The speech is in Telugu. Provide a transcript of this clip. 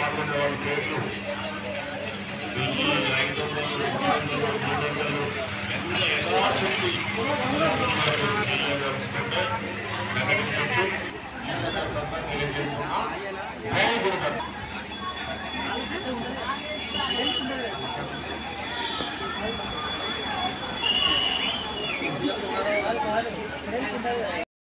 పాల్గొన్న వాళ్ళ పేర్లు 500, 200, 300 ఎంత యథాశక్తి చేయవలసిందంటే ప్రకటించవచ్చు. ఈ సందర్భంగా తెలియజేస్తున్నాం. జై గురుదత్త.